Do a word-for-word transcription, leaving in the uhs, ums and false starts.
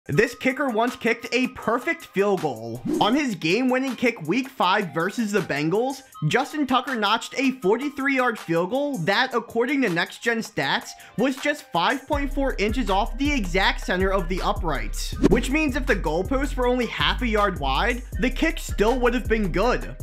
This kicker once kicked a perfect field goal. On his game-winning kick week five versus the Bengals, Justin Tucker notched a forty-three yard field goal that, according to Next Gen Stats, was just five point four inches off the exact center of the uprights. Which means if the goalposts were only half a yard wide, the kick still would have been good.